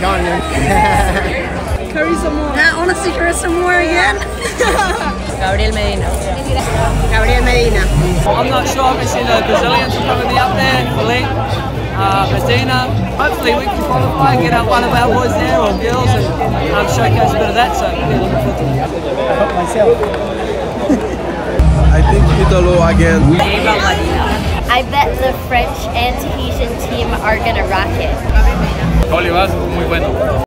on, man. Carissa Moore. I want to see Carissa Moore again. Gabriel Medina. Gabriel Medina. I'm not sure, obviously the Brazilians will probably be up there, Philippe, Medina. Hopefully we can qualify and get out one of our boys there or girls and showcase a bit of that, so yeah, looking forward to it. I hope myself. I think Italo again. I bet the French and Tahitian team are gonna rock it. Olivazo, muy bueno.